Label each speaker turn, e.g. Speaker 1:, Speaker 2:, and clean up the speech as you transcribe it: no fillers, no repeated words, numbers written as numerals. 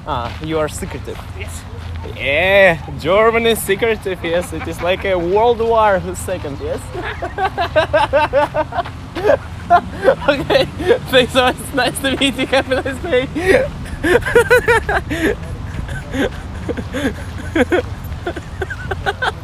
Speaker 1: You are secretive.
Speaker 2: Yes.
Speaker 1: Yeah, Germany is secretive, yes. It is like a World War II, yes. Okay, thanks so much. Nice to meet you. Have a nice day.